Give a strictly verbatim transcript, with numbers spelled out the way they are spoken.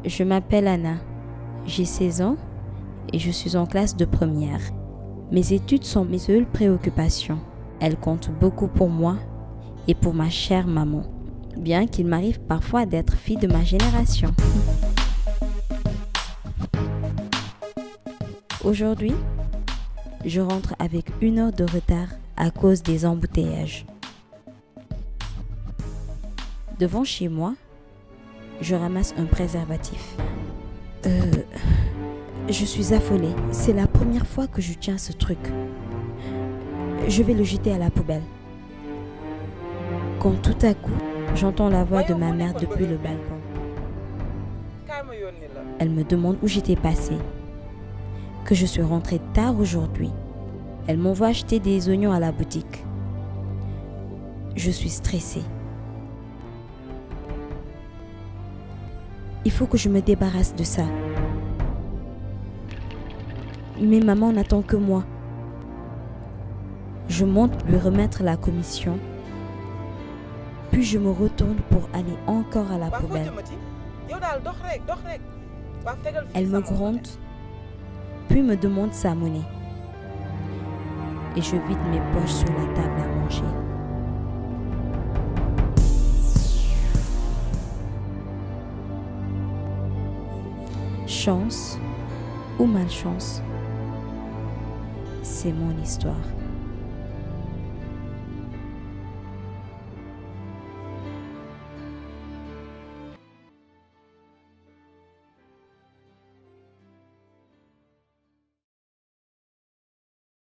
Je m'appelle Anna, j'ai seize ans et je suis en classe de première. Mes études sont mes seules préoccupations. Elles comptent beaucoup pour moi et pour ma chère maman, bien qu'il m'arrive parfois d'être fille de ma génération. Aujourd'hui, je rentre avec une heure de retard à cause des embouteillages. Devant chez moi, je ramasse un préservatif. Euh, je suis affolée. C'est la première fois que je tiens ce truc. Je vais le jeter à la poubelle. Quand tout à coup, j'entends la voix de ma mère depuis le balcon. Elle me demande où j'étais passée, que je suis rentrée tard aujourd'hui. Elle m'envoie acheter des oignons à la boutique. Je suis stressée. Il faut que je me débarrasse de ça. Mais maman n'attend que moi. Je monte lui remettre la commission. Puis je me retourne pour aller encore à la poubelle. Elle me gronde, puis me demande sa monnaie. Et je vide mes poches sur la table à manger. Chance ou malchance, c'est mon histoire.